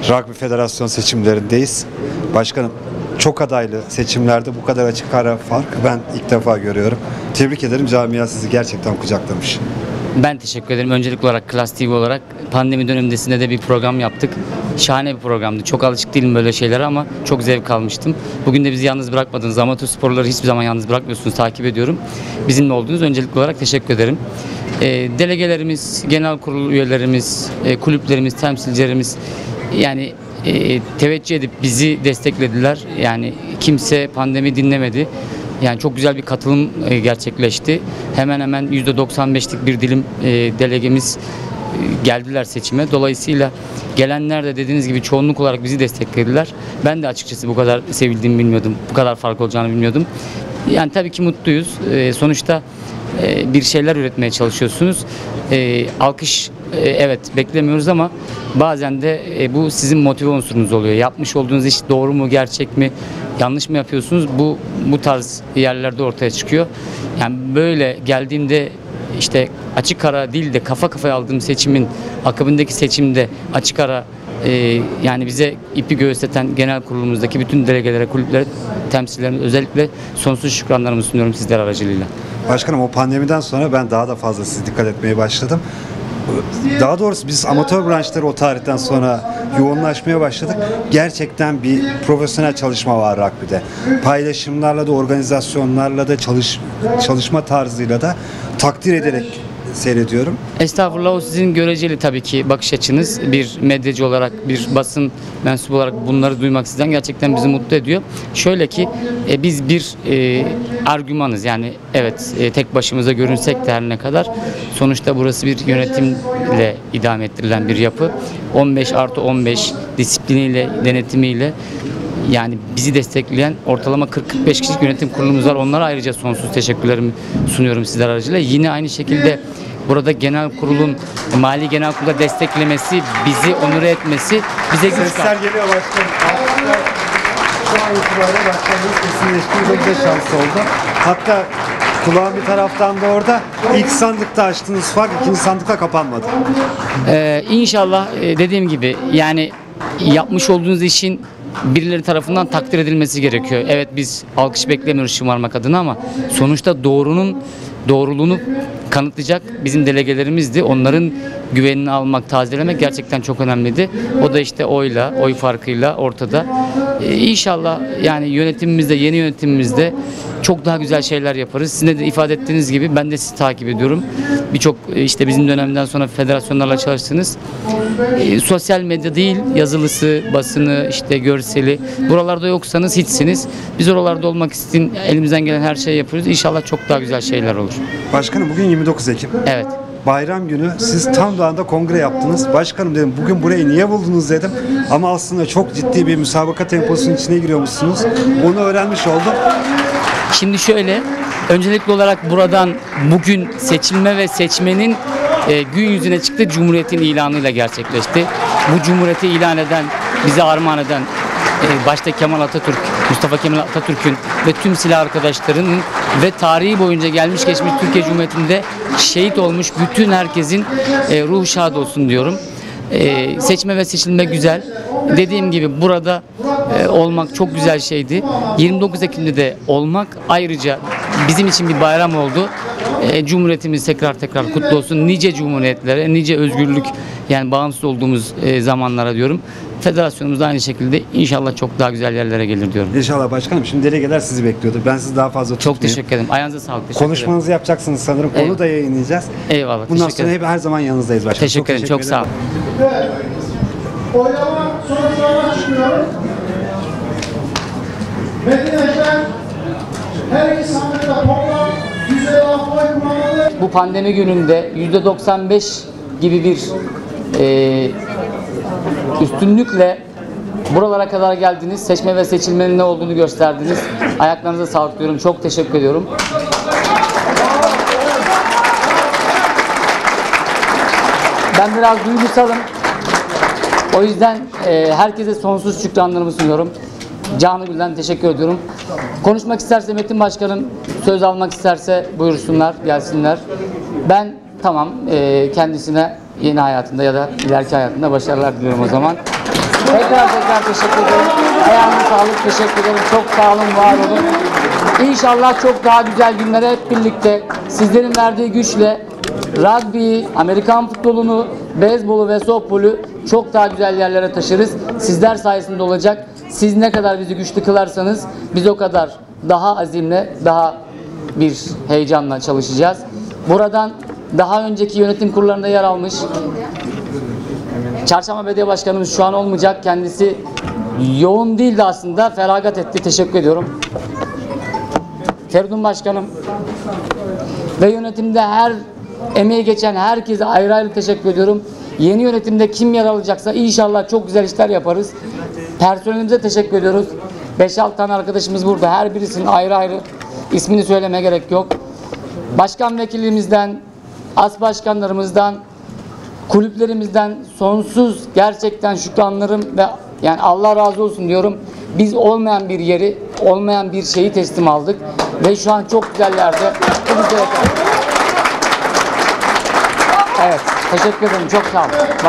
Rugby Federasyon seçimlerindeyiz. Başkanım, çok adaylı seçimlerde bu kadar açık ara farkı ben ilk defa görüyorum. Tebrik ederim, camia sizi gerçekten kucaklamış. Ben teşekkür ederim. Öncelikli olarak Klas TV olarak pandemi döneminde de bir program yaptık. Şahane bir programdı. Çok alışık değilim böyle şeylere ama çok zevk almıştım. Bugün de bizi yalnız bırakmadınız. Amatör sporları hiçbir zaman yalnız bırakmıyorsunuz. Takip ediyorum. Bizimle olduğunuz öncelikli olarak teşekkür ederim. Delegelerimiz, genel kurul üyelerimiz, kulüplerimiz, temsilcilerimiz yani teveccüh edip bizi desteklediler. Yani kimse pandemi dinlemedi. Yani çok güzel bir katılım gerçekleşti. Hemen hemen %95'lik bir dilim delegemiz geldiler seçime. Dolayısıyla gelenler de dediğiniz gibi çoğunluk olarak bizi desteklediler. Ben de açıkçası bu kadar sevildiğimi bilmiyordum. Bu kadar fark olacağını bilmiyordum. Yani tabii ki mutluyuz. Sonuçta bir şeyler üretmeye çalışıyorsunuz. Alkış evet beklemiyoruz ama bazen de bu sizin motive unsurunuz oluyor. Yapmış olduğunuz iş doğru mu, gerçek mi, yanlış mı yapıyorsunuz? Bu tarz yerlerde ortaya çıkıyor. Yani böyle geldiğimde işte açık ara değil de kafa kafaya aldığım seçimin akabindeki seçimde açık ara yani bize ipi göğüsleten genel kurulumuzdaki bütün delegelere, kulüplere, temsilcilerimize özellikle sonsuz şükranlarımı sunuyorum sizler aracılığıyla. Başkanım, o pandemiden sonra ben daha da fazla size dikkat etmeye başladım. Daha doğrusu biz amatör branşları o tarihten sonra yoğunlaşmaya başladık. Gerçekten bir profesyonel çalışma var rugby'de. Paylaşımlarla da, organizasyonlarla da, çalışma tarzıyla da takdir ederek seyrediyorum. Estağfurullah, o sizin göreceli tabii ki bakış açınız. Bir medyacı olarak, bir basın mensubu olarak bunları duymak sizden gerçekten bizi mutlu ediyor. Şöyle ki biz bir argümanız, yani evet tek başımıza görünsek de her ne kadar sonuçta burası bir yönetimle idame ettirilen bir yapı. 15+15 disipliniyle, denetimiyle yani bizi destekleyen ortalama 40-45 kişilik yönetim kurulumuz var. Onlara ayrıca sonsuz teşekkürlerimi sunuyorum sizler aracılığıyla. Yine aynı şekilde burada genel kurulun, mali genel kurulda desteklemesi, bizi onur etmesi bize güç kazandırıyor. Sesler geliyor başkanım. Şu an itibariyle başkanımız kesinleştiği bize şans oldu. Hatta kulağın bir taraftan da orada ilk sandıkta açtığınız fark ikinci sandıkta kapanmadı. İnşallah dediğim gibi yani yapmış olduğunuz işin birileri tarafından takdir edilmesi gerekiyor. Evet, biz alkış beklemiyoruz şımarmak adına ama sonuçta doğruluğunu kanıtlayacak bizim delegelerimizdi. Onların güvenini almak, tazelemek gerçekten çok önemliydi. O da işte oy farkıyla ortada. İnşallah yani yönetimimizde, yeni yönetimimizde çok daha güzel şeyler yaparız. Sizin de ifade ettiğiniz gibi ben de sizi takip ediyorum. Birçok işte bizim dönemden sonra federasyonlarla çalıştınız. Sosyal medya değil, yazılısı, basını, işte görseli. Buralarda yoksanız hiçsiniz. Biz oralarda olmak için elimizden gelen her şeyi yapıyoruz. İnşallah çok daha güzel şeyler olur. Başkanım, bugün 29 Ekim. Evet. Bayram günü siz tam da anda kongre yaptınız. Başkanım dedim, bugün burayı niye buldunuz dedim. Ama aslında çok ciddi bir müsabaka temposunun içine giriyormuşsunuz. Onu öğrenmiş oldum. Şimdi şöyle, öncelikli olarak buradan bugün seçilme ve seçmenin gün yüzüne çıktı, Cumhuriyet'in ilanıyla gerçekleşti. Bu Cumhuriyet'i ilan eden, bize armağan eden başta Mustafa Kemal Atatürk'ün ve tüm silah arkadaşlarının ve tarihi boyunca gelmiş geçmiş Türkiye Cumhuriyeti'nde şehit olmuş bütün herkesin ruhu şad olsun diyorum. Seçme ve seçilme güzel. Dediğim gibi burada olmak çok güzel şeydi. 29 Ekim'de de olmak ayrıca bizim için bir bayram oldu. Cumhuriyetimiz tekrar kutlu olsun. Nice cumhuriyetlere, nice özgürlük, yani bağımsız olduğumuz zamanlara diyorum. Federasyonumuz da aynı şekilde inşallah çok daha güzel yerlere gelir diyorum. İnşallah başkanım. Şimdi delegeler sizi bekliyordu. Ben sizi daha fazla tutmayayım. Çok teşekkür ederim. Ayağınıza sağlık. Teşekkür Konuşmanızı yapacaksınız sanırım. Onu da yayınlayacağız. Eyvallah. Bundan sonra hep her zaman yanınızdayız başkanım. Teşekkür ederim. Çok sağ olun. Oylama sonuçlarına çıkıyoruz. Metin Ejder her iki sandıkta toplam 156 oy kullanıldı. Bu pandemi gününde %95 gibi bir üstünlükle buralara kadar geldiniz. Seçme ve seçilmenin ne olduğunu gösterdiniz. Ayaklarınıza sağlık diyorum. Çok teşekkür ediyorum. Ben biraz duygusalım. O yüzden herkese sonsuz şükranlarımı sunuyorum. Canı gülden teşekkür ediyorum. Konuşmak isterse Metin Başkanım, söz almak isterse buyursunlar, gelsinler. Ben tamam, kendisine yeni hayatında ya da ileriki hayatında başarılar diliyorum o zaman. Tekrar teşekkür ederim. Ayağınıza sağlık, teşekkür ederim. Çok sağ olun, var olun. İnşallah çok daha güzel günlere hep birlikte sizlerin verdiği güçle rugby'yi, Amerikan futbolunu, beyzbolu ve softbolu çok daha güzel yerlere taşırız. Sizler sayesinde olacak. Siz ne kadar bizi güçlü kılarsanız biz o kadar daha azimle, daha bir heyecanla çalışacağız. Buradan daha önceki yönetim kurullarında yer almış Çarşamba Belediye Başkanımız şu an olmayacak. Kendisi yoğun değildi aslında. Feragat etti. Teşekkür ediyorum. Feridun Başkanım ve yönetimde her emeği geçen herkese ayrı ayrı teşekkür ediyorum. Yeni yönetimde kim yer alacaksa inşallah çok güzel işler yaparız. Personelimize teşekkür ediyoruz. 5-6 tane arkadaşımız burada. Her birisinin ayrı ayrı ismini söylemeye gerek yok. Başkan vekilimizden, as başkanlarımızdan, kulüplerimizden sonsuz gerçekten şükranlarım ve yani Allah razı olsun diyorum. Biz olmayan bir yeri, olmayan bir şeyi teslim aldık ve şu an çok güzel yerde. Evet, teşekkür ederim. Çok sağ olun.